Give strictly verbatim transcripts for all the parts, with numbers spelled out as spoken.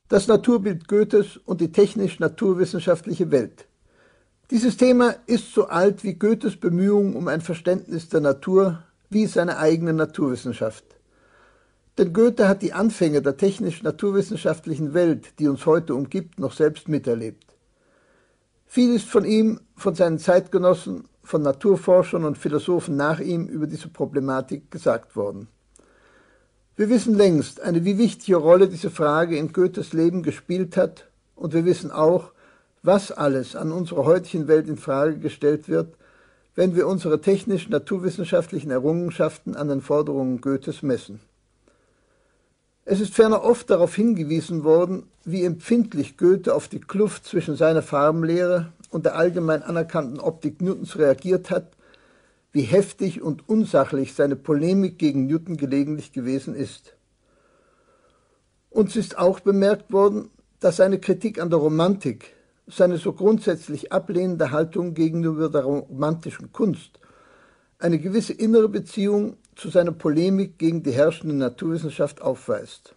Das Naturbild Goethes und die technisch-naturwissenschaftliche Welt. Dieses Thema ist so alt wie Goethes Bemühungen um ein Verständnis der Natur wie seine eigene Naturwissenschaft. Denn Goethe hat die Anfänge der technisch-naturwissenschaftlichen Welt, die uns heute umgibt, noch selbst miterlebt. Viel ist von ihm, von seinen Zeitgenossen, von Naturforschern und Philosophen nach ihm über diese Problematik gesagt worden. Wir wissen längst, eine wie wichtige Rolle diese Frage in Goethes Leben gespielt hat, und wir wissen auch, was alles an unserer heutigen Welt in Frage gestellt wird, wenn wir unsere technisch-naturwissenschaftlichen Errungenschaften an den Forderungen Goethes messen. Es ist ferner oft darauf hingewiesen worden, wie empfindlich Goethe auf die Kluft zwischen seiner Farbenlehre und der allgemein anerkannten Optik Newtons reagiert hat, wie heftig und unsachlich seine Polemik gegen Newton gelegentlich gewesen ist. Uns ist auch bemerkt worden, dass seine Kritik an der Romantik, seine so grundsätzlich ablehnende Haltung gegenüber der romantischen Kunst, eine gewisse innere Beziehung zu seiner Polemik gegen die herrschende Naturwissenschaft aufweist.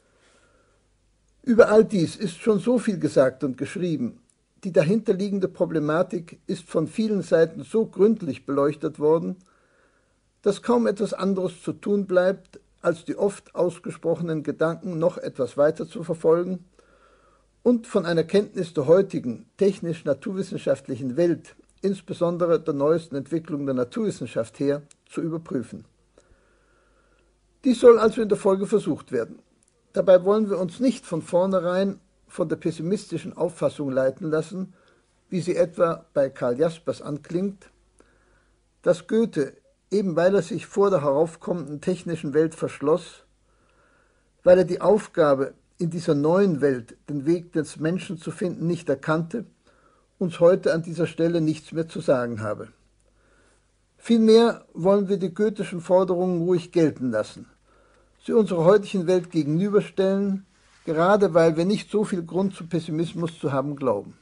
Über all dies ist schon so viel gesagt und geschrieben. Die dahinterliegende Problematik ist von vielen Seiten so gründlich beleuchtet worden, dass kaum etwas anderes zu tun bleibt, als die oft ausgesprochenen Gedanken noch etwas weiter zu verfolgen und von einer Kenntnis der heutigen technisch-naturwissenschaftlichen Welt, insbesondere der neuesten Entwicklung der Naturwissenschaft her, zu überprüfen. Dies soll also in der Folge versucht werden. Dabei wollen wir uns nicht von vornherein von der pessimistischen Auffassung leiten lassen, wie sie etwa bei Karl Jaspers anklingt, dass Goethe, eben weil er sich vor der heraufkommenden technischen Welt verschloss, weil er die Aufgabe, in dieser neuen Welt den Weg des Menschen zu finden, nicht erkannte, uns heute an dieser Stelle nichts mehr zu sagen habe. Vielmehr wollen wir die goethischen Forderungen ruhig gelten lassen, sie unserer heutigen Welt gegenüberstellen, gerade weil wir nicht so viel Grund zu Pessimismus zu haben glauben.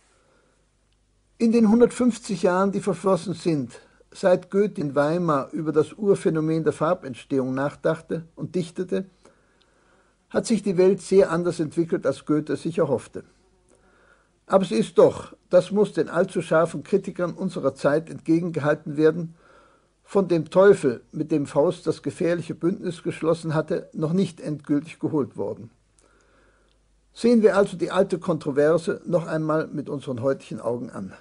In den hundertfünfzig Jahren, die verflossen sind, seit Goethe in Weimar über das Urphänomen der Farbentstehung nachdachte und dichtete, hat sich die Welt sehr anders entwickelt, als Goethe sich erhoffte. Aber sie ist doch, das muss den allzu scharfen Kritikern unserer Zeit entgegengehalten werden, von dem Teufel, mit dem Faust das gefährliche Bündnis geschlossen hatte, noch nicht endgültig geholt worden. Sehen wir also die alte Kontroverse noch einmal mit unseren heutigen Augen an.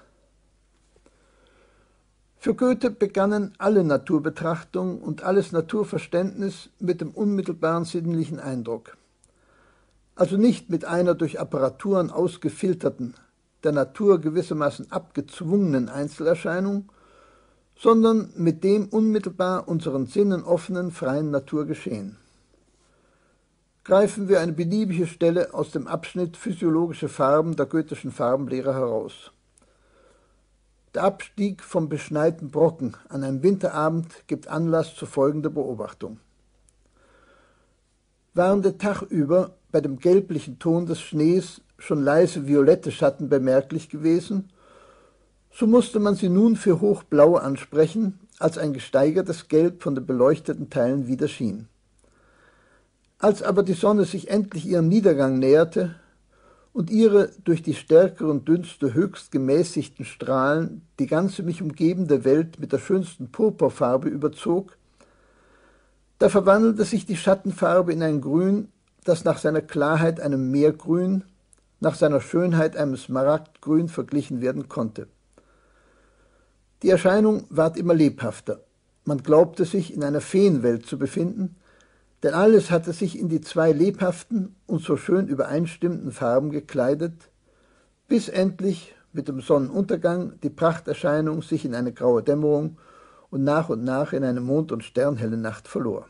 Für Goethe begannen alle Naturbetrachtungen und alles Naturverständnis mit dem unmittelbaren sinnlichen Eindruck. Also nicht mit einer durch Apparaturen ausgefilterten, der Natur gewissermaßen abgezwungenen Einzelerscheinung, sondern mit dem unmittelbar unseren Sinnen offenen, freien Naturgeschehen. Greifen wir eine beliebige Stelle aus dem Abschnitt Physiologische Farben der goethischen Farbenlehre heraus. Der Abstieg vom beschneiten Brocken an einem Winterabend gibt Anlass zu folgender Beobachtung. Waren der Tag über bei dem gelblichen Ton des Schnees schon leise violette Schatten bemerklich gewesen, so musste man sie nun für hochblau ansprechen, als ein gesteigertes Gelb von den beleuchteten Teilen wieder schien. Als aber die Sonne sich endlich ihrem Niedergang näherte und ihre durch die stärkeren Dünste höchst gemäßigten Strahlen die ganze mich umgebende Welt mit der schönsten Purpurfarbe überzog, da verwandelte sich die Schattenfarbe in ein Grün, das nach seiner Klarheit einem Meergrün, nach seiner Schönheit einem Smaragdgrün verglichen werden konnte. Die Erscheinung ward immer lebhafter. Man glaubte sich in einer Feenwelt zu befinden, denn alles hatte sich in die zwei lebhaften und so schön übereinstimmenden Farben gekleidet, bis endlich mit dem Sonnenuntergang die Prachterscheinung sich in eine graue Dämmerung und nach und nach in eine mond- und sternhelle Nacht verlor.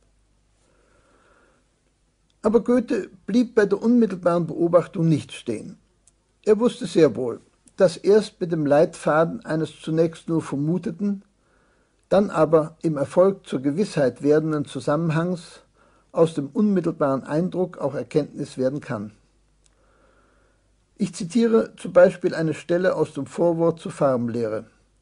Aber Goethe blieb bei der unmittelbaren Beobachtung nicht stehen. Er wusste sehr wohl, dass erst mit dem Leitfaden eines zunächst nur vermuteten, dann aber im Erfolg zur Gewissheit werdenden Zusammenhangs aus dem unmittelbaren Eindruck auch Erkenntnis werden kann. Ich zitiere zum Beispiel eine Stelle aus dem Vorwort zur Farbenlehre.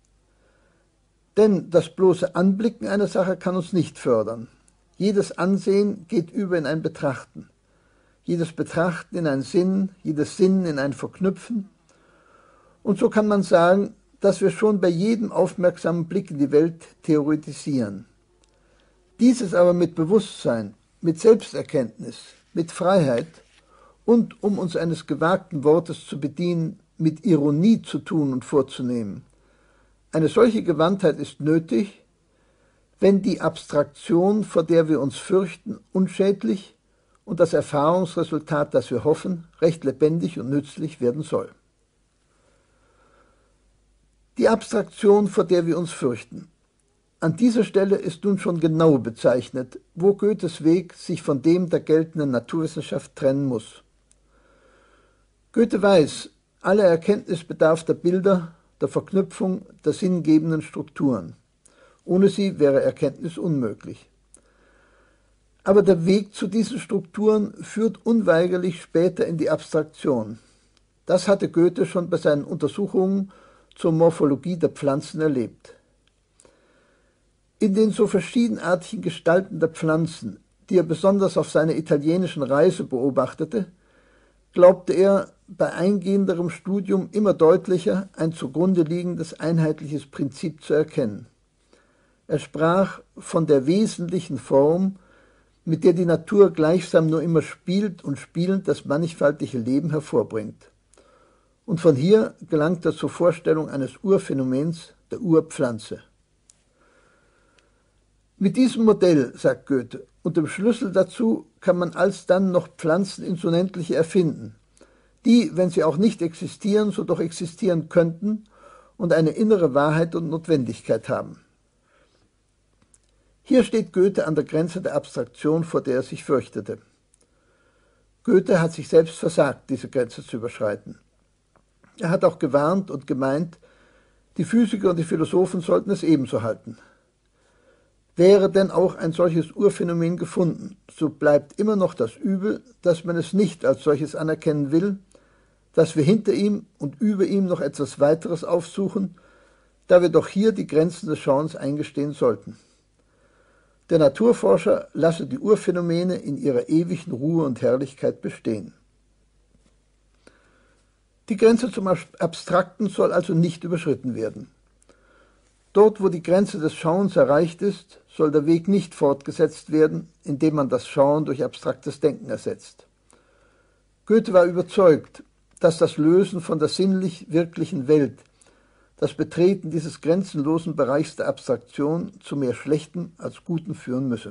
Denn das bloße Anblicken einer Sache kann uns nicht fördern. Jedes Ansehen geht über in ein Betrachten. jedes Betrachten in einen Sinn, jedes Sinnen in ein Verknüpfen. Und so kann man sagen, dass wir schon bei jedem aufmerksamen Blick in die Welt theoretisieren. Dieses aber mit Bewusstsein, mit Selbsterkenntnis, mit Freiheit und, um uns eines gewagten Wortes zu bedienen, mit Ironie zu tun und vorzunehmen. Eine solche Gewandtheit ist nötig, wenn die Abstraktion, vor der wir uns fürchten, unschädlich und das Erfahrungsresultat, das wir hoffen, recht lebendig und nützlich werden soll. Die Abstraktion, vor der wir uns fürchten. An dieser Stelle ist nun schon genau bezeichnet, wo Goethes Weg sich von dem der geltenden Naturwissenschaft trennen muss. Goethe weiß, alle Erkenntnis bedarf der Bilder, der Verknüpfung, der sinngebenden Strukturen. Ohne sie wäre Erkenntnis unmöglich. Aber der Weg zu diesen Strukturen führt unweigerlich später in die Abstraktion. Das hatte Goethe schon bei seinen Untersuchungen zur Morphologie der Pflanzen erlebt. In den so verschiedenartigen Gestalten der Pflanzen, die er besonders auf seiner italienischen Reise beobachtete, glaubte er bei eingehenderem Studium immer deutlicher ein zugrunde liegendes einheitliches Prinzip zu erkennen. Er sprach von der wesentlichen Form, mit der die Natur gleichsam nur immer spielt und spielend das mannigfaltige Leben hervorbringt. Und von hier gelangt er zur Vorstellung eines Urphänomens, der Urpflanze. Mit diesem Modell, sagt Goethe, und dem Schlüssel dazu kann man alsdann noch Pflanzen ins Unendliche erfinden, die, wenn sie auch nicht existieren, so doch existieren könnten und eine innere Wahrheit und Notwendigkeit haben. Hier steht Goethe an der Grenze der Abstraktion, vor der er sich fürchtete. Goethe hat sich selbst versagt, diese Grenze zu überschreiten. Er hat auch gewarnt und gemeint, die Physiker und die Philosophen sollten es ebenso halten. Wäre denn auch ein solches Urphänomen gefunden, so bleibt immer noch das Übel, dass man es nicht als solches anerkennen will, dass wir hinter ihm und über ihm noch etwas weiteres aufsuchen, da wir doch hier die Grenzen des Schauens eingestehen sollten. Der Naturforscher lasse die Urphänomene in ihrer ewigen Ruhe und Herrlichkeit bestehen. Die Grenze zum Abstrakten soll also nicht überschritten werden. Dort, wo die Grenze des Schauens erreicht ist, soll der Weg nicht fortgesetzt werden, indem man das Schauen durch abstraktes Denken ersetzt. Goethe war überzeugt, dass das Lösen von der sinnlich-wirklichen Welt, das Betreten dieses grenzenlosen Bereichs der Abstraktion zu mehr Schlechtem als Gutem führen müsse.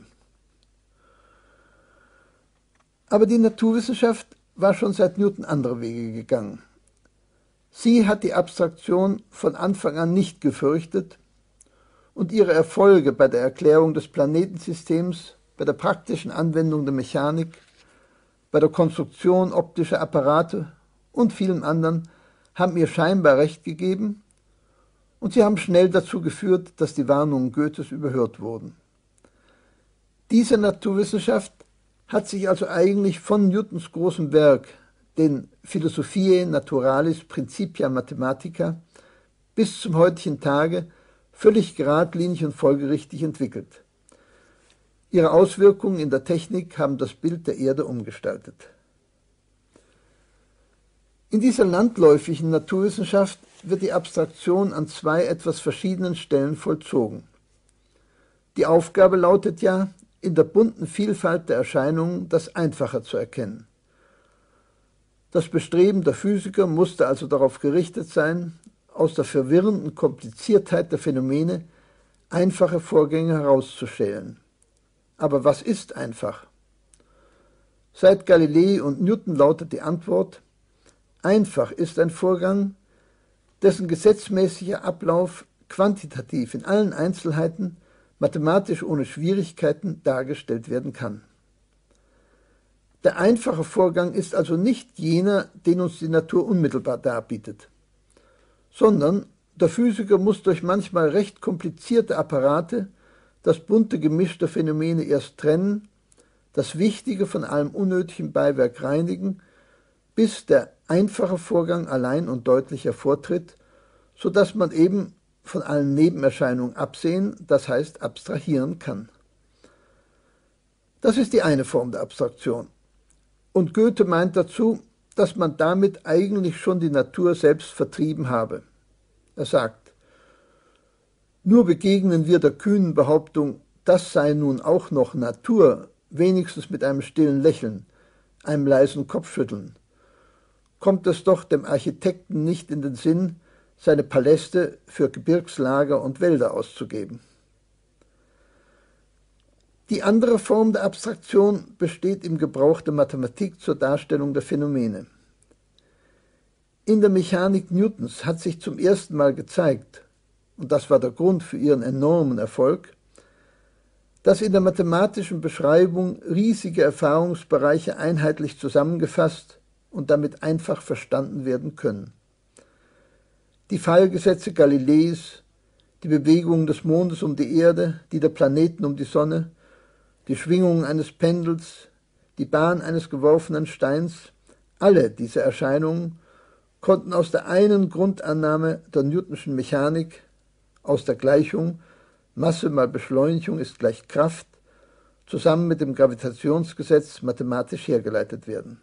Aber die Naturwissenschaft war schon seit Newton andere Wege gegangen. Sie hat die Abstraktion von Anfang an nicht gefürchtet und ihre Erfolge bei der Erklärung des Planetensystems, bei der praktischen Anwendung der Mechanik, bei der Konstruktion optischer Apparate und vielem anderen haben ihr scheinbar recht gegeben, und sie haben schnell dazu geführt, dass die Warnungen Goethes überhört wurden. Diese Naturwissenschaft hat sich also eigentlich von Newtons großem Werk, den Philosophiae Naturalis Principia Mathematica, bis zum heutigen Tage völlig geradlinig und folgerichtig entwickelt. Ihre Auswirkungen in der Technik haben das Bild der Erde umgestaltet. In dieser landläufigen Naturwissenschaft wird die Abstraktion an zwei etwas verschiedenen Stellen vollzogen. Die Aufgabe lautet ja, in der bunten Vielfalt der Erscheinungen das Einfache zu erkennen. Das Bestreben der Physiker musste also darauf gerichtet sein, aus der verwirrenden Kompliziertheit der Phänomene einfache Vorgänge herauszustellen. Aber was ist einfach? Seit Galilei und Newton lautet die Antwort: Einfach ist ein Vorgang, dessen gesetzmäßiger Ablauf quantitativ in allen Einzelheiten mathematisch ohne Schwierigkeiten dargestellt werden kann. Der einfache Vorgang ist also nicht jener, den uns die Natur unmittelbar darbietet, sondern der Physiker muss durch manchmal recht komplizierte Apparate das bunte Gemisch der Phänomene erst trennen, das Wichtige von allem unnötigen Beiwerk reinigen, bis der einfache Vorgang allein und deutlich hervortritt, sodass man eben von allen Nebenerscheinungen absehen, das heißt abstrahieren kann. Das ist die eine Form der Abstraktion. Und Goethe meint dazu, dass man damit eigentlich schon die Natur selbst vertrieben habe. Er sagt, nur begegnen wir der kühnen Behauptung, das sei nun auch noch Natur, wenigstens mit einem stillen Lächeln, einem leisen Kopfschütteln, kommt es doch dem Architekten nicht in den Sinn, seine Paläste für Gebirgslager und Wälder auszugeben. Die andere Form der Abstraktion besteht im Gebrauch der Mathematik zur Darstellung der Phänomene. In der Mechanik Newtons hat sich zum ersten Mal gezeigt, und das war der Grund für ihren enormen Erfolg, dass in der mathematischen Beschreibung riesige Erfahrungsbereiche einheitlich zusammengefasst und damit einfach verstanden werden können. Die Fallgesetze Galileis, die Bewegung des Mondes um die Erde, die der Planeten um die Sonne, die Schwingung eines Pendels, die Bahn eines geworfenen Steins, alle diese Erscheinungen konnten aus der einen Grundannahme der Newtonschen Mechanik, aus der Gleichung Masse mal Beschleunigung ist gleich Kraft, zusammen mit dem Gravitationsgesetz mathematisch hergeleitet werden.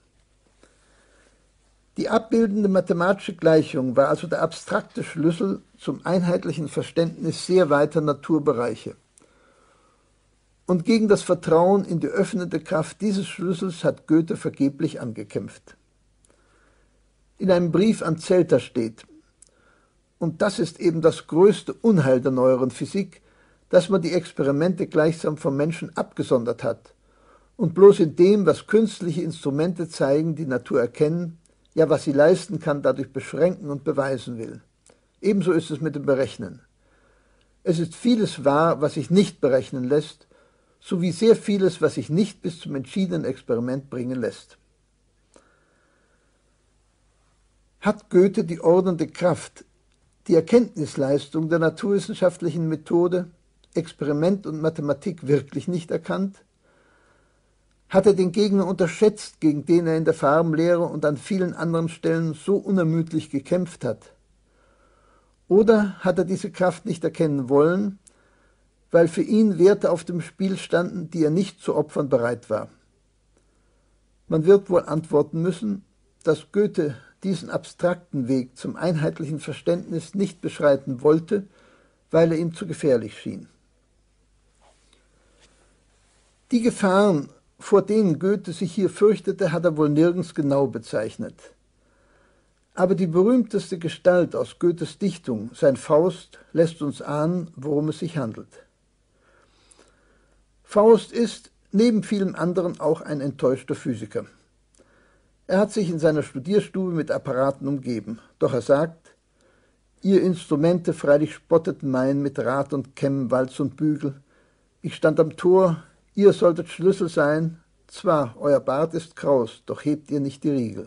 Die abbildende mathematische Gleichung war also der abstrakte Schlüssel zum einheitlichen Verständnis sehr weiter Naturbereiche. Und gegen das Vertrauen in die öffnende Kraft dieses Schlüssels hat Goethe vergeblich angekämpft. In einem Brief an Zelter steht, und das ist eben das größte Unheil der neueren Physik, dass man die Experimente gleichsam vom Menschen abgesondert hat und bloß in dem, was künstliche Instrumente zeigen, die Natur erkennen, ja, was sie leisten kann, dadurch beschränken und beweisen will. Ebenso ist es mit dem Berechnen. Es ist vieles wahr, was sich nicht berechnen lässt, sowie sehr vieles, was sich nicht bis zum entschiedenen Experiment bringen lässt. Hat Goethe die ordnende Kraft, die Erkenntnisleistung der naturwissenschaftlichen Methode, Experiment und Mathematik wirklich nicht erkannt? Hat er den Gegner unterschätzt, gegen den er in der Farbenlehre und an vielen anderen Stellen so unermüdlich gekämpft hat? Oder hat er diese Kraft nicht erkennen wollen, weil für ihn Werte auf dem Spiel standen, die er nicht zu opfern bereit war? Man wird wohl antworten müssen, dass Goethe diesen abstrakten Weg zum einheitlichen Verständnis nicht beschreiten wollte, weil er ihm zu gefährlich schien. Die Gefahren, vor denen Goethe sich hier fürchtete, hat er wohl nirgends genau bezeichnet. Aber die berühmteste Gestalt aus Goethes Dichtung, sein Faust, lässt uns ahnen, worum es sich handelt. Faust ist, neben vielem anderen, auch ein enttäuschter Physiker. Er hat sich in seiner Studierstube mit Apparaten umgeben, doch er sagt, ihr Instrumente freilich spotteten mein mit Rad und Kämm, Walz und Bügel. Ich stand am Tor, ihr solltet Schlüssel sein, zwar, euer Bart ist kraus, doch hebt ihr nicht die Riegel.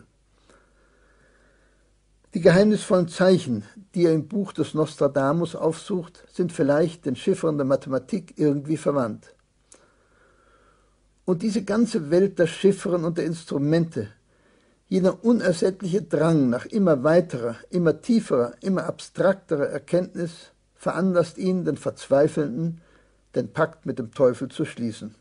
Die geheimnisvollen Zeichen, die er im Buch des Nostradamus aufsucht, sind vielleicht den Chiffern der Mathematik irgendwie verwandt. Und diese ganze Welt der Chiffren und der Instrumente, jener unersättliche Drang nach immer weiterer, immer tieferer, immer abstrakterer Erkenntnis veranlasst ihn, den Verzweifelnden, den Pakt mit dem Teufel zu schließen.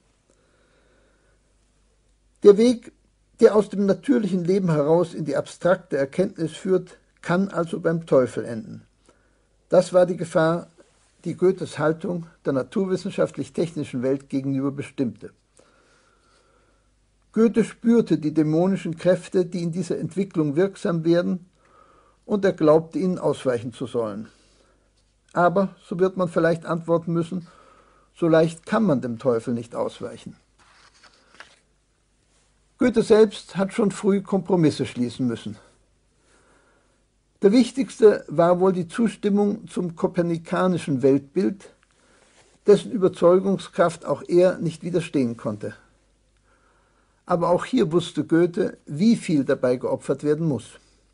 Der Weg, der aus dem natürlichen Leben heraus in die abstrakte Erkenntnis führt, kann also beim Teufel enden. Das war die Gefahr, die Goethes Haltung der naturwissenschaftlich-technischen Welt gegenüber bestimmte. Goethe spürte die dämonischen Kräfte, die in dieser Entwicklung wirksam werden, und er glaubte, ihnen ausweichen zu sollen. Aber, so wird man vielleicht antworten müssen, so leicht kann man dem Teufel nicht ausweichen. Goethe selbst hat schon früh Kompromisse schließen müssen. Der wichtigste war wohl die Zustimmung zum kopernikanischen Weltbild, dessen Überzeugungskraft auch er nicht widerstehen konnte. Aber auch hier wusste Goethe, wie viel dabei geopfert werden muss.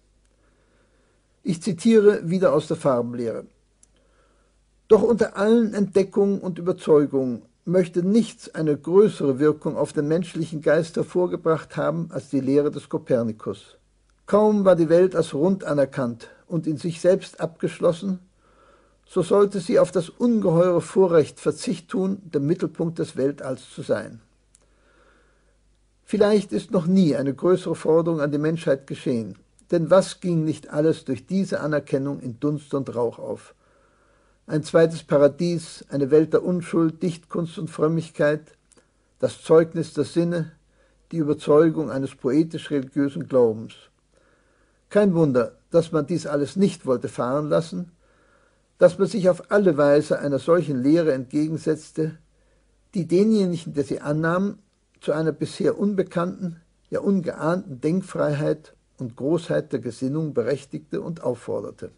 Ich zitiere wieder aus der Farbenlehre. Doch unter allen Entdeckungen und Überzeugungen möchte nichts eine größere Wirkung auf den menschlichen Geist hervorgebracht haben als die Lehre des Kopernikus. Kaum war die Welt als rund anerkannt und in sich selbst abgeschlossen, so sollte sie auf das ungeheure Vorrecht Verzicht tun, der Mittelpunkt des Weltalls zu sein. Vielleicht ist noch nie eine größere Forderung an die Menschheit geschehen, denn was ging nicht alles durch diese Anerkennung in Dunst und Rauch auf? Ein zweites Paradies, eine Welt der Unschuld, Dichtkunst und Frömmigkeit, das Zeugnis der Sinne, die Überzeugung eines poetisch-religiösen Glaubens. Kein Wunder, dass man dies alles nicht wollte fahren lassen, dass man sich auf alle Weise einer solchen Lehre entgegensetzte, die denjenigen, der sie annahm, zu einer bisher unbekannten, ja ungeahnten Denkfreiheit und Großheit der Gesinnung berechtigte und aufforderte.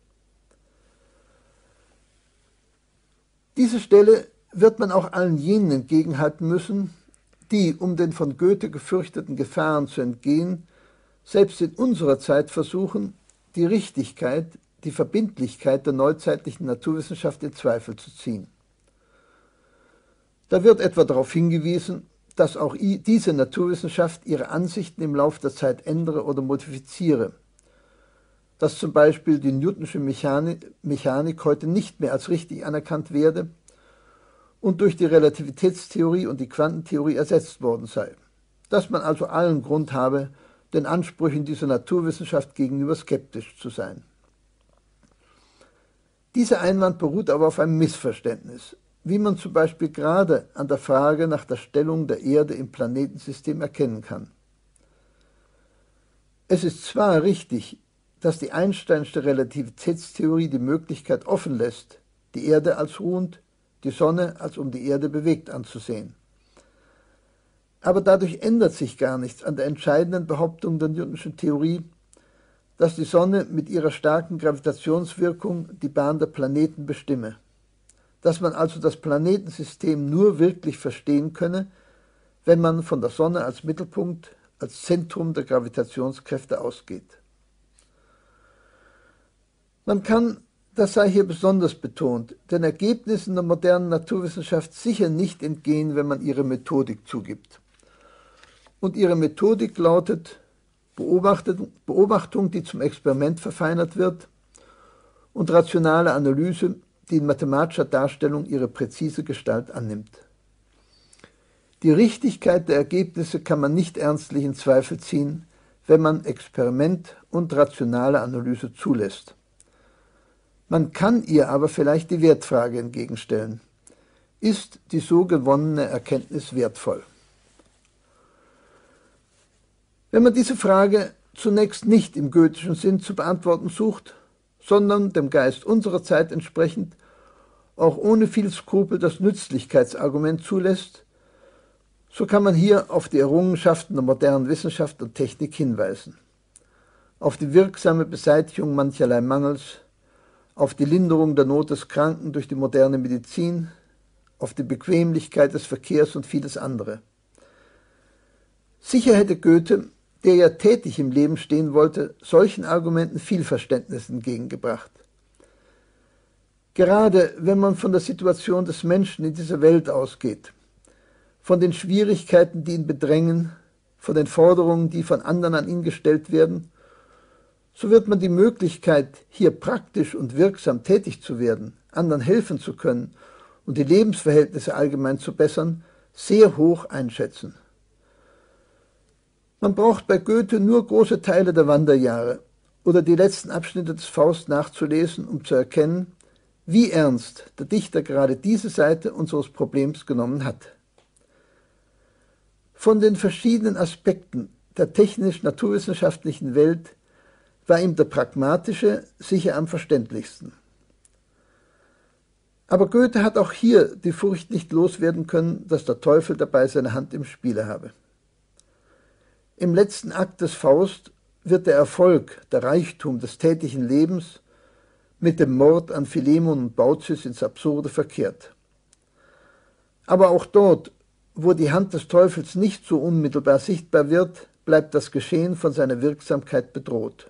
Diese Stelle wird man auch allen jenen entgegenhalten müssen, die, um den von Goethe gefürchteten Gefahren zu entgehen, selbst in unserer Zeit versuchen, die Richtigkeit, die Verbindlichkeit der neuzeitlichen Naturwissenschaft in Zweifel zu ziehen. Da wird etwa darauf hingewiesen, dass auch diese Naturwissenschaft ihre Ansichten im Lauf der Zeit ändere oder modifiziere, dass zum Beispiel die Newtonsche Mechanik, Mechanik heute nicht mehr als richtig anerkannt werde und durch die Relativitätstheorie und die Quantentheorie ersetzt worden sei, dass man also allen Grund habe, den Ansprüchen dieser Naturwissenschaft gegenüber skeptisch zu sein. Dieser Einwand beruht aber auf einem Missverständnis, wie man zum Beispiel gerade an der Frage nach der Stellung der Erde im Planetensystem erkennen kann. Es ist zwar richtig, dass die Einsteinsche Relativitätstheorie die Möglichkeit offen lässt, die Erde als ruhend, die Sonne als um die Erde bewegt anzusehen. Aber dadurch ändert sich gar nichts an der entscheidenden Behauptung der Newtonschen Theorie, dass die Sonne mit ihrer starken Gravitationswirkung die Bahn der Planeten bestimme, dass man also das Planetensystem nur wirklich verstehen könne, wenn man von der Sonne als Mittelpunkt, als Zentrum der Gravitationskräfte ausgeht. Man kann, das sei hier besonders betont, den Ergebnissen der modernen Naturwissenschaft sicher nicht entgehen, wenn man ihre Methodik zugibt. Und ihre Methodik lautet Beobachtung, die zum Experiment verfeinert wird, und rationale Analyse, die in mathematischer Darstellung ihre präzise Gestalt annimmt. Die Richtigkeit der Ergebnisse kann man nicht ernstlich in Zweifel ziehen, wenn man Experiment und rationale Analyse zulässt. Man kann ihr aber vielleicht die Wertfrage entgegenstellen. Ist die so gewonnene Erkenntnis wertvoll? Wenn man diese Frage zunächst nicht im goethischen Sinn zu beantworten sucht, sondern dem Geist unserer Zeit entsprechend auch ohne viel Skrupel das Nützlichkeitsargument zulässt, so kann man hier auf die Errungenschaften der modernen Wissenschaft und Technik hinweisen, auf die wirksame Beseitigung mancherlei Mangels, auf die Linderung der Not des Kranken durch die moderne Medizin, auf die Bequemlichkeit des Verkehrs und vieles andere. Sicher hätte Goethe, der ja tätig im Leben stehen wollte, solchen Argumenten viel Verständnis entgegengebracht. Gerade wenn man von der Situation des Menschen in dieser Welt ausgeht, von den Schwierigkeiten, die ihn bedrängen, von den Forderungen, die von anderen an ihn gestellt werden, so wird man die Möglichkeit, hier praktisch und wirksam tätig zu werden, anderen helfen zu können und die Lebensverhältnisse allgemein zu bessern, sehr hoch einschätzen. Man braucht bei Goethe nur große Teile der Wanderjahre oder die letzten Abschnitte des Faust nachzulesen, um zu erkennen, wie ernst der Dichter gerade diese Seite unseres Problems genommen hat. Von den verschiedenen Aspekten der technisch-naturwissenschaftlichen Welt war ihm der pragmatische sicher am verständlichsten. Aber Goethe hat auch hier die Furcht nicht loswerden können, dass der Teufel dabei seine Hand im Spiele habe. Im letzten Akt des Faust wird der Erfolg, der Reichtum des täglichen Lebens mit dem Mord an Philemon und Baucis ins Absurde verkehrt. Aber auch dort, wo die Hand des Teufels nicht so unmittelbar sichtbar wird, bleibt das Geschehen von seiner Wirksamkeit bedroht.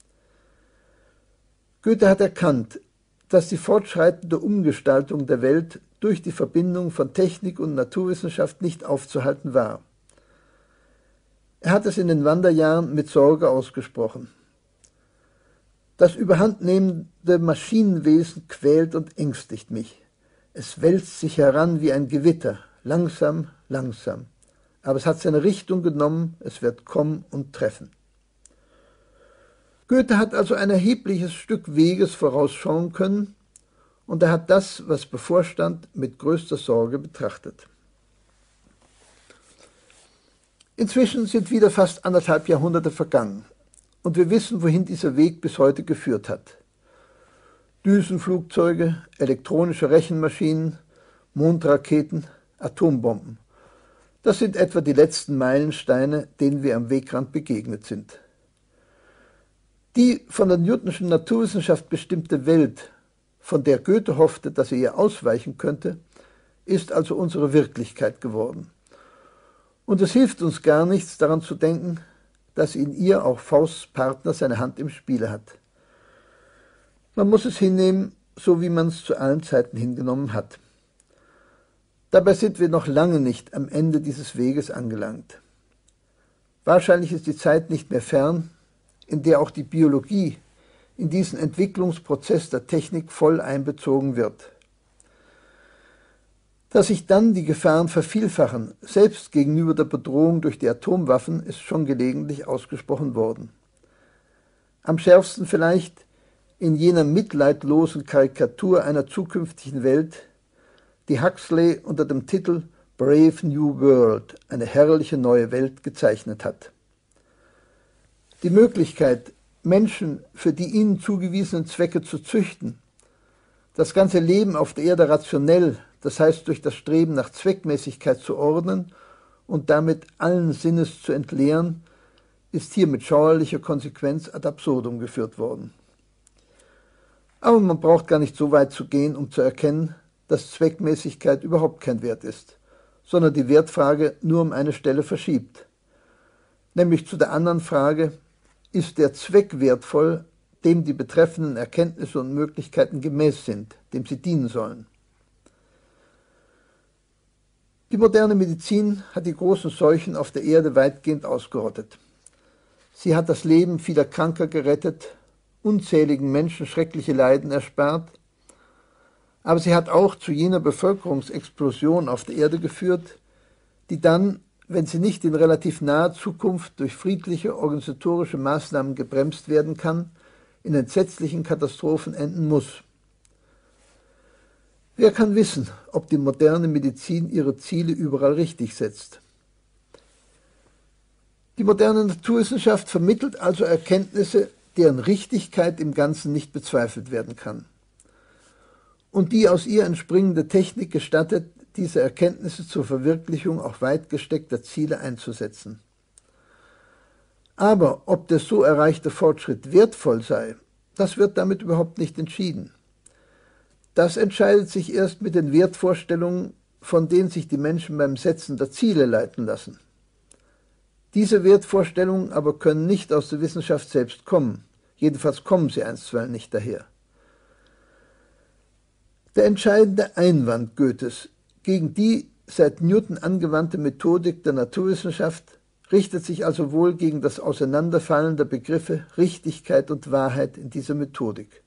Goethe hat erkannt, dass die fortschreitende Umgestaltung der Welt durch die Verbindung von Technik und Naturwissenschaft nicht aufzuhalten war. Er hat es in den Wanderjahren mit Sorge ausgesprochen. Das überhandnehmende Maschinenwesen quält und ängstigt mich. Es wälzt sich heran wie ein Gewitter, langsam, langsam. aber es hat seine Richtung genommen, es wird kommen und treffen. Goethe hat also ein erhebliches Stück Weges vorausschauen können, und er hat das, was bevorstand, mit größter Sorge betrachtet. Inzwischen sind wieder fast anderthalb Jahrhunderte vergangen, und wir wissen, wohin dieser Weg bis heute geführt hat. Düsenflugzeuge, elektronische Rechenmaschinen, Mondraketen, Atombomben. Das sind etwa die letzten Meilensteine, denen wir am Wegrand begegnet sind. Die von der Newtonschen Naturwissenschaft bestimmte Welt, von der Goethe hoffte, dass er ihr ausweichen könnte, ist also unsere Wirklichkeit geworden. Und es hilft uns gar nichts, daran zu denken, dass in ihr auch Fausts Partner seine Hand im Spiele hat. Man muss es hinnehmen, so wie man es zu allen Zeiten hingenommen hat. Dabei sind wir noch lange nicht am Ende dieses Weges angelangt. Wahrscheinlich ist die Zeit nicht mehr fern, in der auch die Biologie in diesen Entwicklungsprozess der Technik voll einbezogen wird. Dass sich dann die Gefahren vervielfachen, selbst gegenüber der Bedrohung durch die Atomwaffen, ist schon gelegentlich ausgesprochen worden. Am schärfsten vielleicht in jener mitleidlosen Karikatur einer zukünftigen Welt, die Huxley unter dem Titel Brave New World, eine herrliche neue Welt, gezeichnet hat. Die Möglichkeit, Menschen für die ihnen zugewiesenen Zwecke zu züchten, das ganze Leben auf der Erde rationell, das heißt durch das Streben nach Zweckmäßigkeit zu ordnen und damit allen Sinnes zu entleeren, ist hier mit schauerlicher Konsequenz ad absurdum geführt worden. Aber man braucht gar nicht so weit zu gehen, um zu erkennen, dass Zweckmäßigkeit überhaupt kein Wert ist, sondern die Wertfrage nur um eine Stelle verschiebt, nämlich zu der anderen Frage: Ist der Zweck wertvoll, dem die betreffenden Erkenntnisse und Möglichkeiten gemäß sind, dem sie dienen sollen? Die moderne Medizin hat die großen Seuchen auf der Erde weitgehend ausgerottet. Sie hat das Leben vieler Kranker gerettet, unzähligen Menschen schreckliche Leiden erspart, aber sie hat auch zu jener Bevölkerungsexplosion auf der Erde geführt, die dann, wenn sie nicht in relativ naher Zukunft durch friedliche organisatorische Maßnahmen gebremst werden kann, in entsetzlichen Katastrophen enden muss. Wer kann wissen, ob die moderne Medizin ihre Ziele überall richtig setzt? Die moderne Naturwissenschaft vermittelt also Erkenntnisse, deren Richtigkeit im Ganzen nicht bezweifelt werden kann. Und die aus ihr entspringende Technik gestattet, diese Erkenntnisse zur Verwirklichung auch weit gesteckter Ziele einzusetzen. Aber ob der so erreichte Fortschritt wertvoll sei, das wird damit überhaupt nicht entschieden. Das entscheidet sich erst mit den Wertvorstellungen, von denen sich die Menschen beim Setzen der Ziele leiten lassen. Diese Wertvorstellungen aber können nicht aus der Wissenschaft selbst kommen, jedenfalls kommen sie einstweilen nicht daher. Der entscheidende Einwand Goethes gegen die seit Newton angewandte Methodik der Naturwissenschaft richtet sich also wohl gegen das Auseinanderfallen der Begriffe Richtigkeit und Wahrheit in dieser Methodik.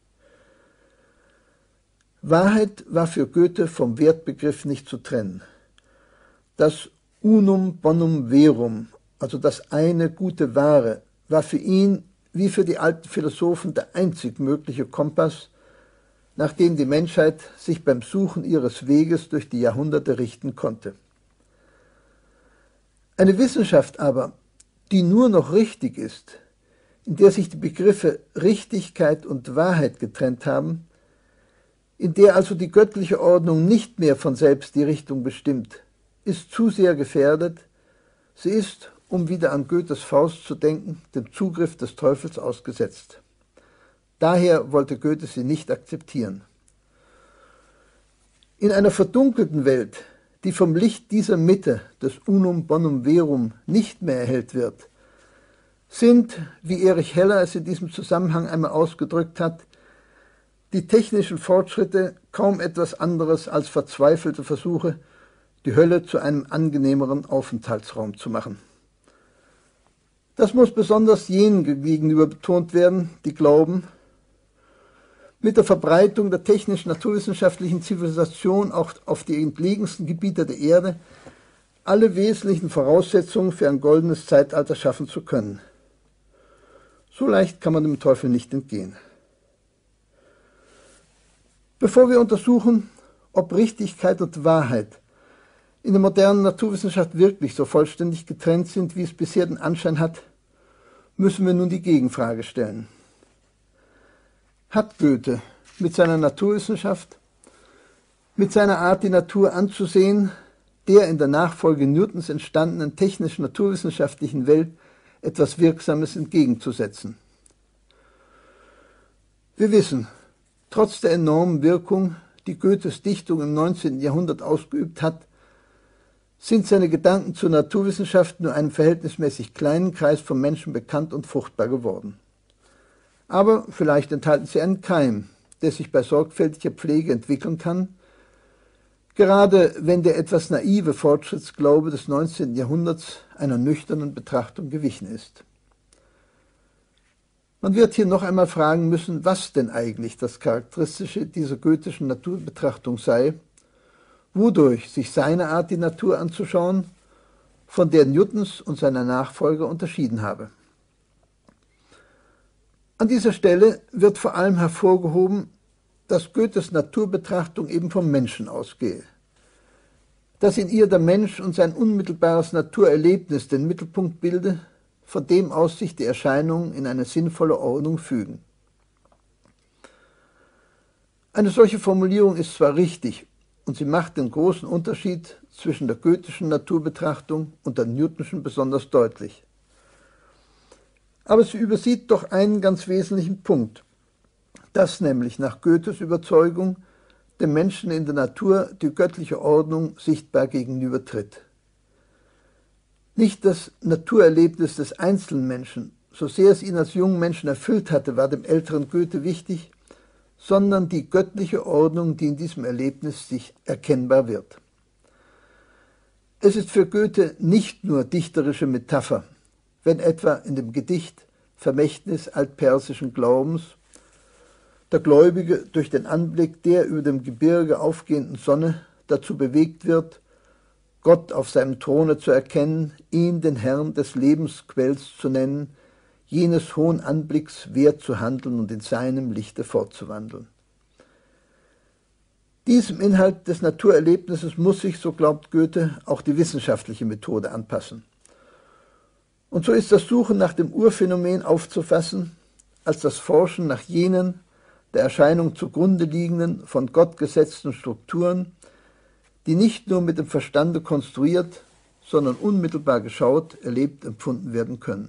Wahrheit war für Goethe vom Wertbegriff nicht zu trennen. Das Unum bonum verum, also das eine gute Wahre, war für ihn wie für die alten Philosophen der einzig mögliche Kompass, nach dem die Menschheit sich beim Suchen ihres Weges durch die Jahrhunderte richten konnte. Eine Wissenschaft aber, die nur noch richtig ist, in der sich die Begriffe Richtigkeit und Wahrheit getrennt haben, in der also die göttliche Ordnung nicht mehr von selbst die Richtung bestimmt, ist zu sehr gefährdet, sie ist, um wieder an Goethes Faust zu denken, dem Zugriff des Teufels ausgesetzt. Daher wollte Goethe sie nicht akzeptieren. In einer verdunkelten Welt, die vom Licht dieser Mitte, des Unum bonum verum, nicht mehr erhellt wird, sind, wie Erich Heller es in diesem Zusammenhang einmal ausgedrückt hat, die technischen Fortschritte kaum etwas anderes als verzweifelte Versuche, die Hölle zu einem angenehmeren Aufenthaltsraum zu machen. Das muss besonders jenen gegenüber betont werden, die glauben, mit der Verbreitung der technisch-naturwissenschaftlichen Zivilisation auch auf die entlegensten Gebiete der Erde alle wesentlichen Voraussetzungen für ein goldenes Zeitalter schaffen zu können. So leicht kann man dem Teufel nicht entgehen. Bevor wir untersuchen, ob Richtigkeit und Wahrheit in der modernen Naturwissenschaft wirklich so vollständig getrennt sind, wie es bisher den Anschein hat, müssen wir nun die Gegenfrage stellen. Hat Goethe mit seiner Naturwissenschaft, mit seiner Art, die Natur anzusehen, der in der Nachfolge Newtons entstandenen technisch-naturwissenschaftlichen Welt etwas Wirksames entgegenzusetzen? Wir wissen, trotz der enormen Wirkung, die Goethes Dichtung im neunzehnten Jahrhundert ausgeübt hat, sind seine Gedanken zur Naturwissenschaft nur einem verhältnismäßig kleinen Kreis von Menschen bekannt und fruchtbar geworden. Aber vielleicht enthalten sie einen Keim, der sich bei sorgfältiger Pflege entwickeln kann, gerade wenn der etwas naive Fortschrittsglaube des neunzehnten Jahrhunderts einer nüchternen Betrachtung gewichen ist. Man wird hier noch einmal fragen müssen, was denn eigentlich das Charakteristische dieser goethischen Naturbetrachtung sei, wodurch sich seine Art, die Natur anzuschauen, von der Newtons und seiner Nachfolger unterschieden habe. An dieser Stelle wird vor allem hervorgehoben, dass Goethes Naturbetrachtung eben vom Menschen ausgehe, dass in ihr der Mensch und sein unmittelbares Naturerlebnis den Mittelpunkt bilde, von dem aus sich die Erscheinungen in eine sinnvolle Ordnung fügen. Eine solche Formulierung ist zwar richtig, und sie macht den großen Unterschied zwischen der goethischen Naturbetrachtung und der Newtonschen besonders deutlich. Aber sie übersieht doch einen ganz wesentlichen Punkt, dass nämlich nach Goethes Überzeugung dem Menschen in der Natur die göttliche Ordnung sichtbar gegenübertritt. Nicht das Naturerlebnis des einzelnen Menschen, so sehr es ihn als jungen Menschen erfüllt hatte, war dem älteren Goethe wichtig, sondern die göttliche Ordnung, die in diesem Erlebnis sich erkennbar wird. Es ist für Goethe nicht nur dichterische Metapher, wenn etwa in dem Gedicht Vermächtnis altpersischen Glaubens der Gläubige durch den Anblick der über dem Gebirge aufgehenden Sonne dazu bewegt wird, Gott auf seinem Throne zu erkennen, ihn den Herrn des Lebensquells zu nennen, jenes hohen Anblicks wert zu handeln und in seinem Lichte fortzuwandeln. Diesem Inhalt des Naturerlebnisses muss sich, so glaubt Goethe, auch die wissenschaftliche Methode anpassen. Und so ist das Suchen nach dem Urphänomen aufzufassen, als das Forschen nach jenen, der Erscheinung zugrunde liegenden, von Gott gesetzten Strukturen, die nicht nur mit dem Verstande konstruiert, sondern unmittelbar geschaut, erlebt, empfunden werden können.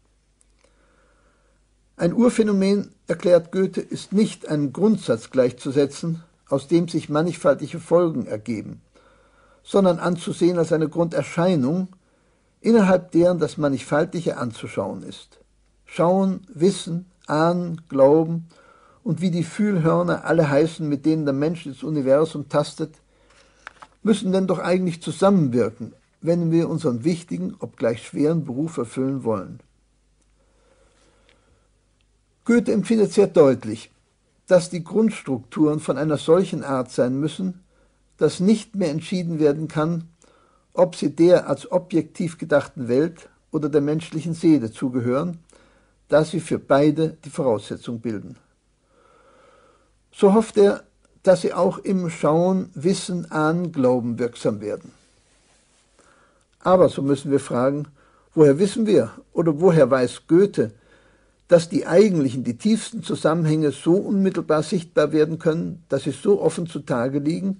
Ein Urphänomen, erklärt Goethe, ist nicht einem Grundsatz gleichzusetzen, aus dem sich mannigfaltige Folgen ergeben, sondern anzusehen als eine Grunderscheinung, innerhalb deren das Mannigfaltige anzuschauen ist. Schauen, Wissen, Ahnen, Glauben und wie die Fühlhörner alle heißen, mit denen der Mensch ins Universum tastet, müssen denn doch eigentlich zusammenwirken, wenn wir unseren wichtigen, obgleich schweren Beruf erfüllen wollen. Goethe empfindet sehr deutlich, dass die Grundstrukturen von einer solchen Art sein müssen, dass nicht mehr entschieden werden kann, ob sie der als objektiv gedachten Welt oder der menschlichen Seele zugehören, da sie für beide die Voraussetzung bilden. So hofft er, dass sie auch im Schauen, Wissen, Ahnen, Glauben wirksam werden. Aber, so müssen wir fragen, woher wissen wir oder woher weiß Goethe, dass die eigentlichen, die tiefsten Zusammenhänge so unmittelbar sichtbar werden können, dass sie so offen zutage liegen?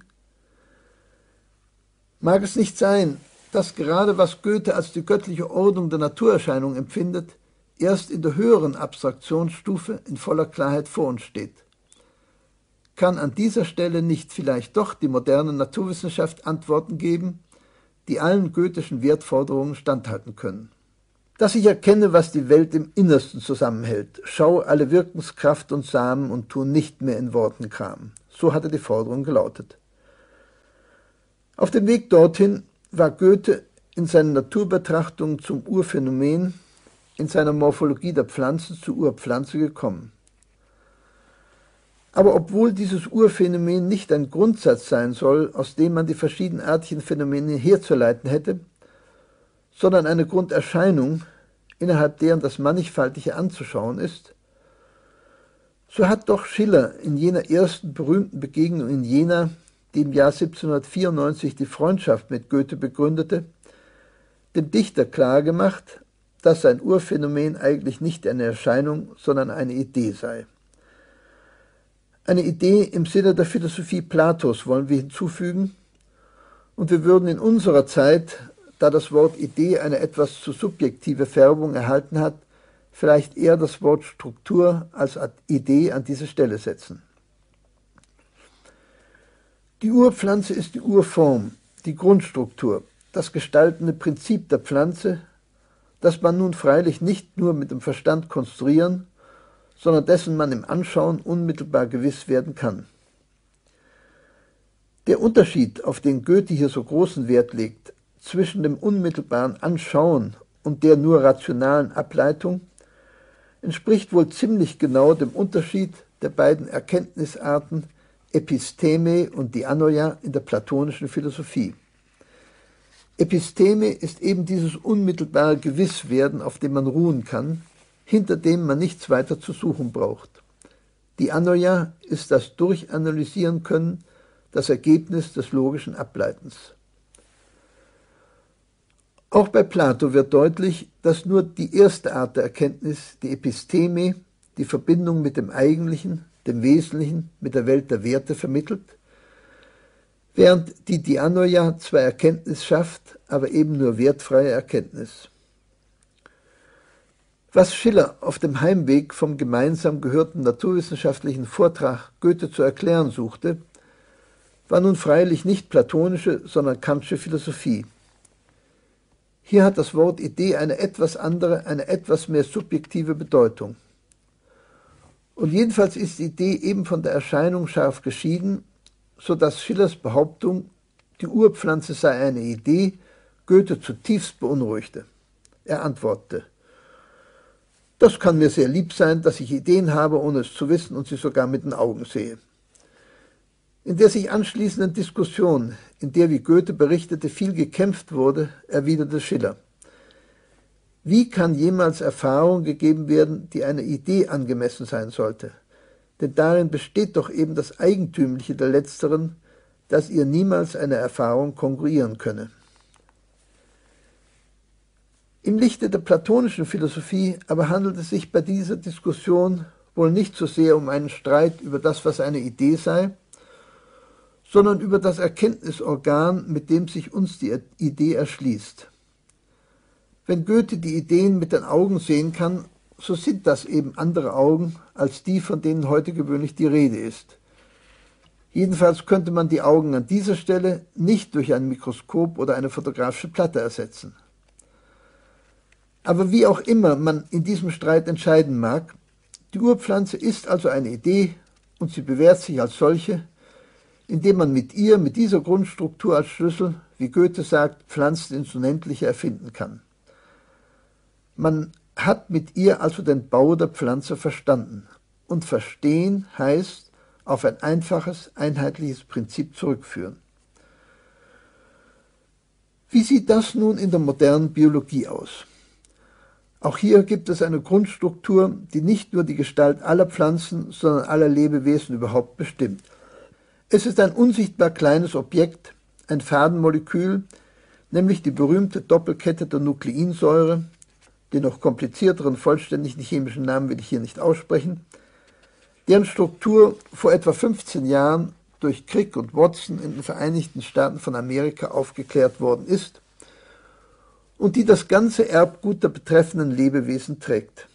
Mag es nicht sein, dass gerade was Goethe als die göttliche Ordnung der Naturerscheinung empfindet, erst in der höheren Abstraktionsstufe in voller Klarheit vor uns steht? Kann an dieser Stelle nicht vielleicht doch die moderne Naturwissenschaft Antworten geben, die allen goethischen Wertforderungen standhalten können? Dass ich erkenne, was die Welt im Innersten zusammenhält, schau alle Wirkungskraft und Samen und tu nicht mehr in Worten Kram. So hatte die Forderung gelautet. Auf dem Weg dorthin war Goethe in seinen Naturbetrachtungen zum Urphänomen, in seiner Morphologie der Pflanzen zur Urpflanze gekommen. Aber obwohl dieses Urphänomen nicht ein Grundsatz sein soll, aus dem man die verschiedenartigen Phänomene herzuleiten hätte, sondern eine Grunderscheinung, innerhalb deren das Mannigfaltige anzuschauen ist, so hat doch Schiller in jener ersten berühmten Begegnung in Jena, die im Jahr siebzehnhundertvierundneunzig die Freundschaft mit Goethe begründete, dem Dichter klargemacht, dass sein Urphänomen eigentlich nicht eine Erscheinung, sondern eine Idee sei. Eine Idee im Sinne der Philosophie Platos wollen wir hinzufügen, und wir würden in unserer Zeit, da das Wort Idee eine etwas zu subjektive Färbung erhalten hat, vielleicht eher das Wort Struktur als Idee an diese Stelle setzen. Die Urpflanze ist die Urform, die Grundstruktur, das gestaltende Prinzip der Pflanze, das man nun freilich nicht nur mit dem Verstand konstruieren, sondern dessen man im Anschauen unmittelbar gewiss werden kann. Der Unterschied, auf den Goethe hier so großen Wert legt, zwischen dem unmittelbaren Anschauen und der nur rationalen Ableitung, entspricht wohl ziemlich genau dem Unterschied der beiden Erkenntnisarten Episteme und Dianoia in der platonischen Philosophie. Episteme ist eben dieses unmittelbare Gewisswerden, auf dem man ruhen kann, hinter dem man nichts weiter zu suchen braucht. Dianoia ist das Durchanalysieren können, das Ergebnis des logischen Ableitens. Auch bei Plato wird deutlich, dass nur die erste Art der Erkenntnis, die Episteme, die Verbindung mit dem Eigentlichen, dem Wesentlichen, mit der Welt der Werte vermittelt, während die Dianoia zwar Erkenntnis schafft, aber eben nur wertfreie Erkenntnis. Was Schiller auf dem Heimweg vom gemeinsam gehörten naturwissenschaftlichen Vortrag Goethe zu erklären suchte, war nun freilich nicht platonische, sondern kantische Philosophie. Hier hat das Wort Idee eine etwas andere, eine etwas mehr subjektive Bedeutung. Und jedenfalls ist die Idee eben von der Erscheinung scharf geschieden, so dass Schillers Behauptung, die Urpflanze sei eine Idee, Goethe zutiefst beunruhigte. Er antwortete: Das kann mir sehr lieb sein, dass ich Ideen habe, ohne es zu wissen und sie sogar mit den Augen sehe. In der sich anschließenden Diskussion, in der, wie Goethe berichtete, viel gekämpft wurde, erwiderte Schiller: Wie kann jemals Erfahrung gegeben werden, die einer Idee angemessen sein sollte? Denn darin besteht doch eben das Eigentümliche der Letzteren, dass ihr niemals eine Erfahrung kongruieren könne. Im Lichte der platonischen Philosophie aber handelt es sich bei dieser Diskussion wohl nicht so sehr um einen Streit über das, was eine Idee sei, sondern über das Erkenntnisorgan, mit dem sich uns die Idee erschließt. Wenn Goethe die Ideen mit den Augen sehen kann, so sind das eben andere Augen als die, von denen heute gewöhnlich die Rede ist. Jedenfalls könnte man die Augen an dieser Stelle nicht durch ein Mikroskop oder eine fotografische Platte ersetzen. Aber wie auch immer man in diesem Streit entscheiden mag, die Urpflanze ist also eine Idee und sie bewährt sich als solche, indem man mit ihr, mit dieser Grundstruktur als Schlüssel, wie Goethe sagt, Pflanzen ins Unendliche erfinden kann. Man hat mit ihr also den Bau der Pflanze verstanden. Und verstehen heißt auf ein einfaches, einheitliches Prinzip zurückführen. Wie sieht das nun in der modernen Biologie aus? Auch hier gibt es eine Grundstruktur, die nicht nur die Gestalt aller Pflanzen, sondern aller Lebewesen überhaupt bestimmt. Es ist ein unsichtbar kleines Objekt, ein Fadenmolekül, nämlich die berühmte Doppelkette der Nukleinsäure, den noch komplizierteren vollständigen chemischen Namen will ich hier nicht aussprechen, deren Struktur vor etwa fünfzehn Jahren durch Crick und Watson in den Vereinigten Staaten von Amerika aufgeklärt worden ist und die das ganze Erbgut der betreffenden Lebewesen trägt.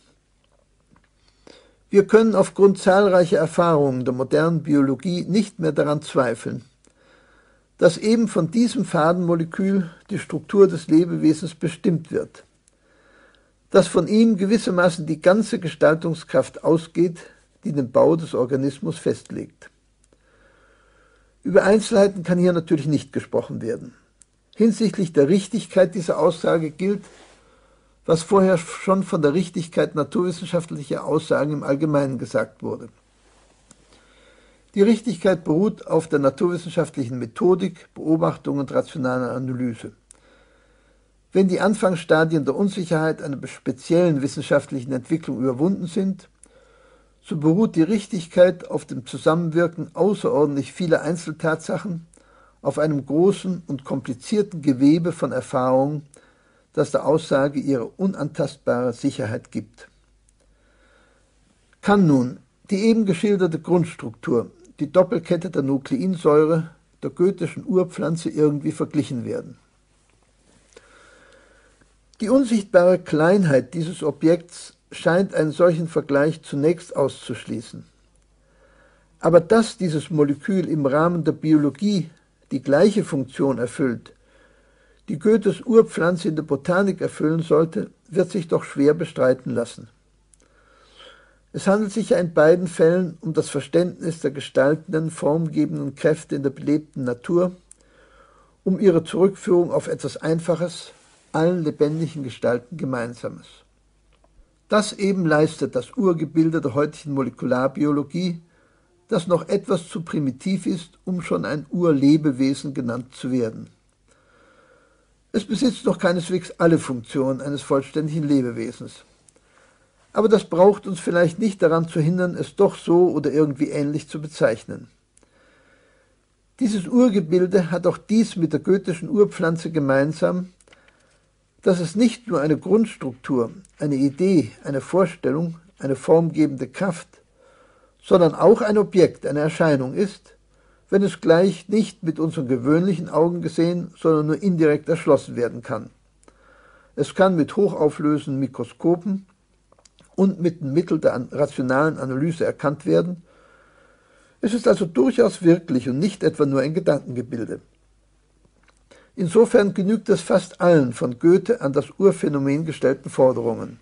Wir können aufgrund zahlreicher Erfahrungen der modernen Biologie nicht mehr daran zweifeln, dass eben von diesem Fadenmolekül die Struktur des Lebewesens bestimmt wird, dass von ihm gewissermaßen die ganze Gestaltungskraft ausgeht, die den Bau des Organismus festlegt. Über Einzelheiten kann hier natürlich nicht gesprochen werden. Hinsichtlich der Richtigkeit dieser Aussage gilt, was vorher schon von der Richtigkeit naturwissenschaftlicher Aussagen im Allgemeinen gesagt wurde. Die Richtigkeit beruht auf der naturwissenschaftlichen Methodik, Beobachtung und rationaler Analyse. Wenn die Anfangsstadien der Unsicherheit einer speziellen wissenschaftlichen Entwicklung überwunden sind, so beruht die Richtigkeit auf dem Zusammenwirken außerordentlich vieler Einzeltatsachen, auf einem großen und komplizierten Gewebe von Erfahrungen, das der Aussage ihre unantastbare Sicherheit gibt. Kann nun die eben geschilderte Grundstruktur, die Doppelkette der Nukleinsäure, der goethischen Urpflanze irgendwie verglichen werden? Die unsichtbare Kleinheit dieses Objekts scheint einen solchen Vergleich zunächst auszuschließen. Aber dass dieses Molekül im Rahmen der Biologie die gleiche Funktion erfüllt, die Goethes Urpflanze in der Botanik erfüllen sollte, wird sich doch schwer bestreiten lassen. Es handelt sich ja in beiden Fällen um das Verständnis der gestaltenden, formgebenden Kräfte in der belebten Natur, um ihre Zurückführung auf etwas Einfaches, allen lebendigen Gestalten Gemeinsames. Das eben leistet das Urgebilde der heutigen Molekularbiologie, das noch etwas zu primitiv ist, um schon ein Urlebewesen genannt zu werden. Es besitzt noch keineswegs alle Funktionen eines vollständigen Lebewesens. Aber das braucht uns vielleicht nicht daran zu hindern, es doch so oder irgendwie ähnlich zu bezeichnen. Dieses Urgebilde hat auch dies mit der goethischen Urpflanze gemeinsam, dass es nicht nur eine Grundstruktur, eine Idee, eine Vorstellung, eine formgebende Kraft, sondern auch ein Objekt, eine Erscheinung ist, wenn es gleich nicht mit unseren gewöhnlichen Augen gesehen, sondern nur indirekt erschlossen werden kann. Es kann mit hochauflösenden Mikroskopen und mit dem Mittel der rationalen Analyse erkannt werden. Es ist also durchaus wirklich und nicht etwa nur ein Gedankengebilde. Insofern genügt es fast allen von Goethe an das Urphänomen gestellten Forderungen.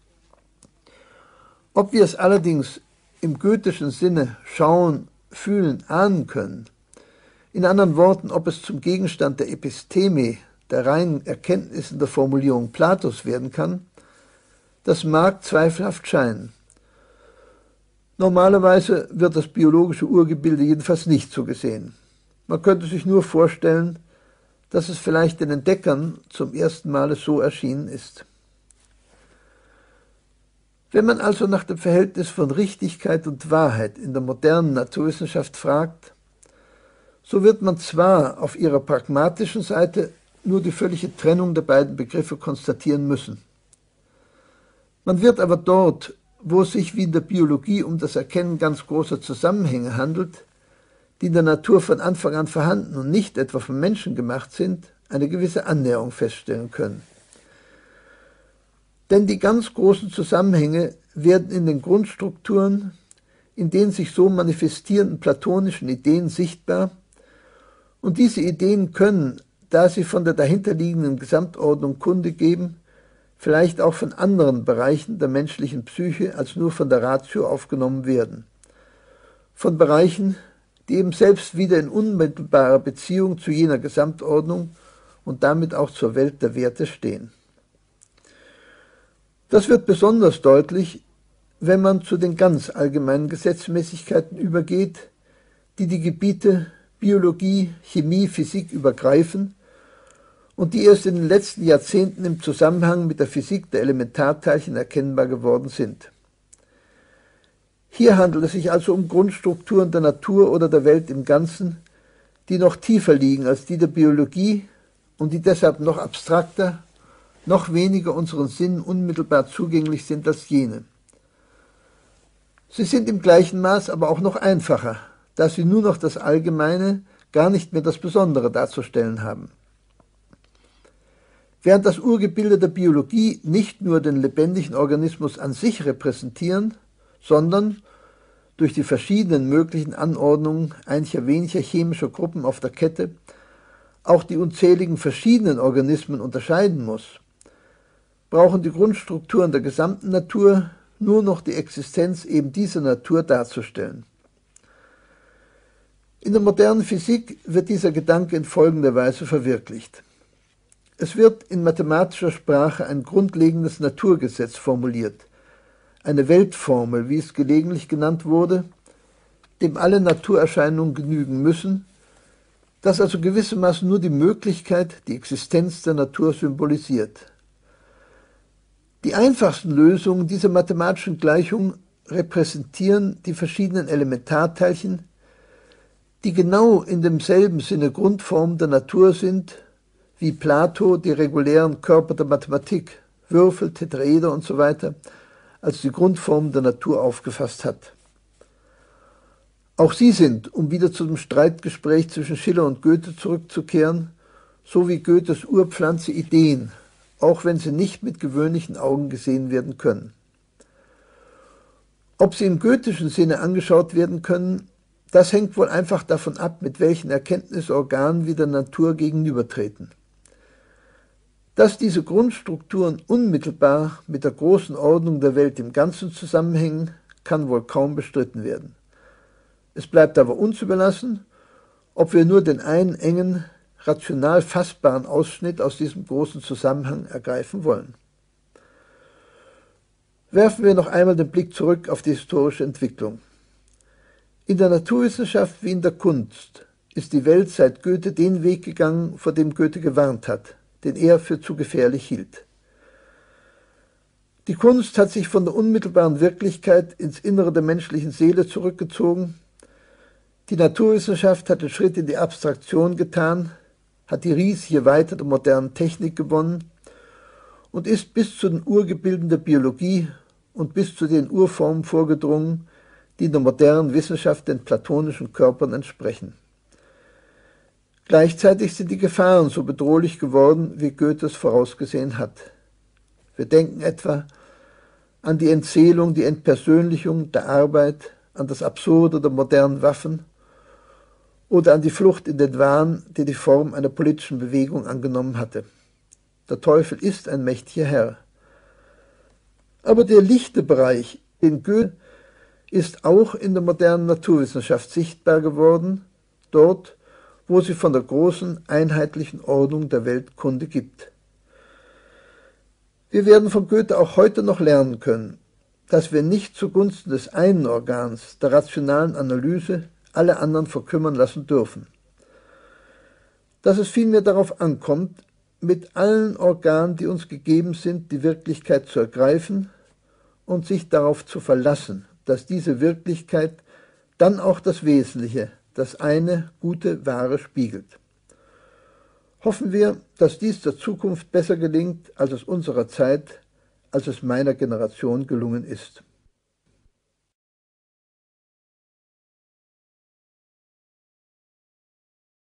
Ob wir es allerdings im goethischen Sinne schauen, fühlen, ahnen können, in anderen Worten, ob es zum Gegenstand der Episteme, der reinen Erkenntnis in der Formulierung Platos werden kann, das mag zweifelhaft scheinen. Normalerweise wird das biologische Urgebilde jedenfalls nicht so gesehen. Man könnte sich nur vorstellen, dass es vielleicht den Entdeckern zum ersten Male so erschienen ist. Wenn man also nach dem Verhältnis von Richtigkeit und Wahrheit in der modernen Naturwissenschaft fragt, so wird man zwar auf ihrer pragmatischen Seite nur die völlige Trennung der beiden Begriffe konstatieren müssen. Man wird aber dort, wo es sich wie in der Biologie um das Erkennen ganz großer Zusammenhänge handelt, die in der Natur von Anfang an vorhanden und nicht etwa vom Menschen gemacht sind, eine gewisse Annäherung feststellen können. Denn die ganz großen Zusammenhänge werden in den Grundstrukturen, in den sich so manifestierenden platonischen Ideen sichtbar, und diese Ideen können, da sie von der dahinterliegenden Gesamtordnung Kunde geben, vielleicht auch von anderen Bereichen der menschlichen Psyche als nur von der Ratio aufgenommen werden. Von Bereichen, die eben selbst wieder in unmittelbarer Beziehung zu jener Gesamtordnung und damit auch zur Welt der Werte stehen. Das wird besonders deutlich, wenn man zu den ganz allgemeinen Gesetzmäßigkeiten übergeht, die die Gebiete Biologie, Chemie, Physik übergreifen und die erst in den letzten Jahrzehnten im Zusammenhang mit der Physik der Elementarteilchen erkennbar geworden sind. Hier handelt es sich also um Grundstrukturen der Natur oder der Welt im Ganzen, die noch tiefer liegen als die der Biologie und die deshalb noch abstrakter, noch weniger unseren Sinnen unmittelbar zugänglich sind als jene. Sie sind im gleichen Maß aber auch noch einfacher, da sie nur noch das Allgemeine, gar nicht mehr das Besondere darzustellen haben. Während das Urgebilde der Biologie nicht nur den lebendigen Organismus an sich repräsentieren, sondern durch die verschiedenen möglichen Anordnungen einiger weniger chemischer Gruppen auf der Kette auch die unzähligen verschiedenen Organismen unterscheiden muss, brauchen die Grundstrukturen der gesamten Natur nur noch die Existenz eben dieser Natur darzustellen. In der modernen Physik wird dieser Gedanke in folgender Weise verwirklicht. Es wird in mathematischer Sprache ein grundlegendes Naturgesetz formuliert, eine Weltformel, wie es gelegentlich genannt wurde, dem alle Naturerscheinungen genügen müssen, das also gewissermaßen nur die Möglichkeit, die Existenz der Natur symbolisiert. Die einfachsten Lösungen dieser mathematischen Gleichung repräsentieren die verschiedenen Elementarteilchen, die genau in demselben Sinne Grundformen der Natur sind, wie Plato die regulären Körper der Mathematik, Würfel, Tetraeder usw. als die Grundformen der Natur aufgefasst hat. Auch sie sind, um wieder zu dem Streitgespräch zwischen Schiller und Goethe zurückzukehren, so wie Goethes Urpflanze Ideen, auch wenn sie nicht mit gewöhnlichen Augen gesehen werden können. Ob sie im goethischen Sinne angeschaut werden können, das hängt wohl einfach davon ab, mit welchen Erkenntnisorganen wir der Natur gegenübertreten. Dass diese Grundstrukturen unmittelbar mit der großen Ordnung der Welt im Ganzen zusammenhängen, kann wohl kaum bestritten werden. Es bleibt aber uns überlassen, ob wir nur den einen engen, rational fassbaren Ausschnitt aus diesem großen Zusammenhang ergreifen wollen. Werfen wir noch einmal den Blick zurück auf die historische Entwicklung. In der Naturwissenschaft wie in der Kunst ist die Welt seit Goethe den Weg gegangen, vor dem Goethe gewarnt hat, den er für zu gefährlich hielt. Die Kunst hat sich von der unmittelbaren Wirklichkeit ins Innere der menschlichen Seele zurückgezogen. Die Naturwissenschaft hat den Schritt in die Abstraktion getan, hat die riesige Weite der modernen Technik gewonnen und ist bis zu den Urgebilden der Biologie und bis zu den Urformen vorgedrungen, die in der modernen Wissenschaft den platonischen Körpern entsprechen. Gleichzeitig sind die Gefahren so bedrohlich geworden, wie Goethe es vorausgesehen hat. Wir denken etwa an die Entzählung, die Entpersönlichung der Arbeit, an das Absurde der modernen Waffen oder an die Flucht in den Wahn, die die Form einer politischen Bewegung angenommen hatte. Der Teufel ist ein mächtiger Herr. Aber der lichte Bereich, den Goethe, ist auch in der modernen Naturwissenschaft sichtbar geworden, dort, wo sie von der großen, einheitlichen Ordnung der Welt Kunde gibt. Wir werden von Goethe auch heute noch lernen können, dass wir nicht zugunsten des einen Organs, der rationalen Analyse, alle anderen verkümmern lassen dürfen. Dass es vielmehr darauf ankommt, mit allen Organen, die uns gegeben sind, die Wirklichkeit zu ergreifen und sich darauf zu verlassen, dass diese Wirklichkeit dann auch das Wesentliche, das eine, gute, wahre spiegelt. Hoffen wir, dass dies der Zukunft besser gelingt, als es unserer Zeit, als es meiner Generation gelungen ist.